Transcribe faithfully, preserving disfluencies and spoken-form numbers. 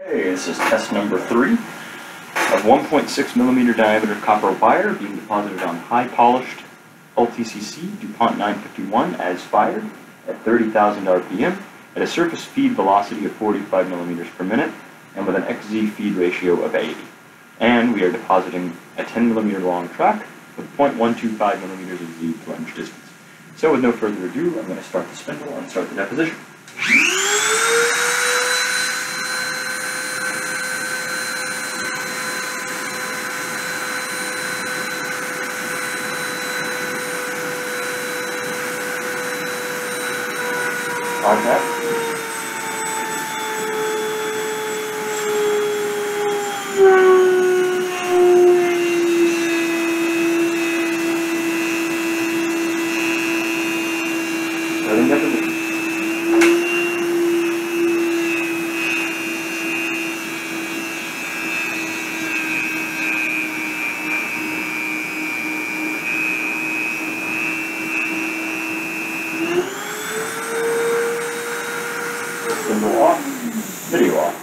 Okay, this is test number three of one point six millimeter diameter copper wire being deposited on high polished L T C C DuPont nine fifty-one as fired at thirty thousand R P M at a surface feed velocity of forty-five millimeters per minute and with an X Z feed ratio of eighty. And we are depositing a ten millimeter long track with zero point one two five millimeters of Z plunge distance. So with no further ado, I'm going to start the spindle and start the deposition. Contact. Starting deposition. Spindle off, video off.